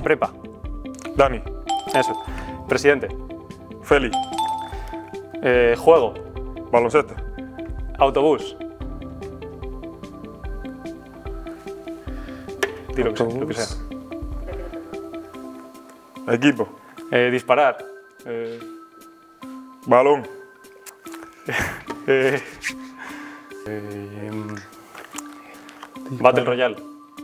Prepa. Dani. Eso. Presidente. Félix. Juego. Baloncesto. Autobús. Di lo que sea, lo que sea. Equipo. Disparar. Balón. Battle Royale.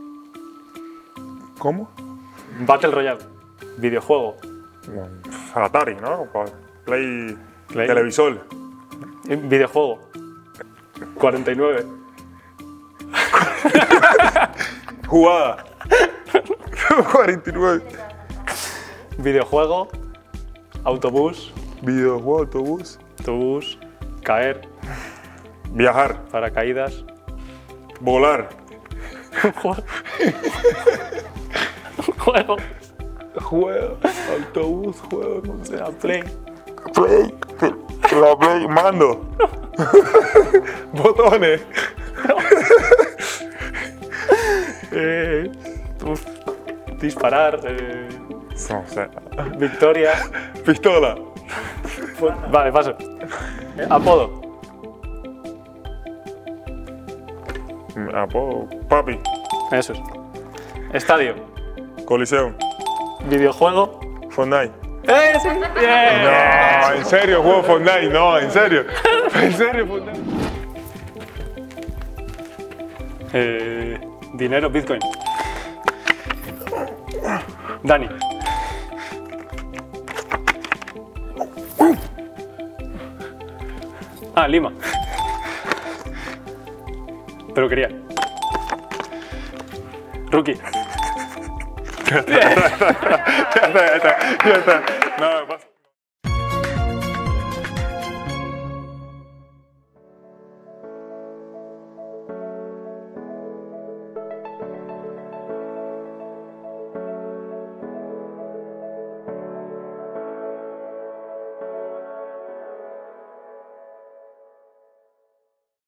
¿Cómo? Battle Royale. Videojuego. Atari, ¿no? Play. Play. Televisor. Videojuego. 49. Jugada. 49. Videojuego. Autobús. Videojuego, autobús. Autobús. Caer. Viajar. Paracaídas. Volar. Juego. Juego. Autobús, juego, no sé. Play. Play. La play. Mando. Botones. Disparar. No sé. Victoria. Pistola. Vale, paso. Apodo. Apodo. Papi. Eso es. Estadio. Coliseo. Videojuego. Fortnite. Sí. Yeah. No, en serio, juego Fortnite. No, en serio. En serio, Fortnite. Dinero, Bitcoin. Dani. Lima. Pero quería. Rookie. Ya está. No, pasa.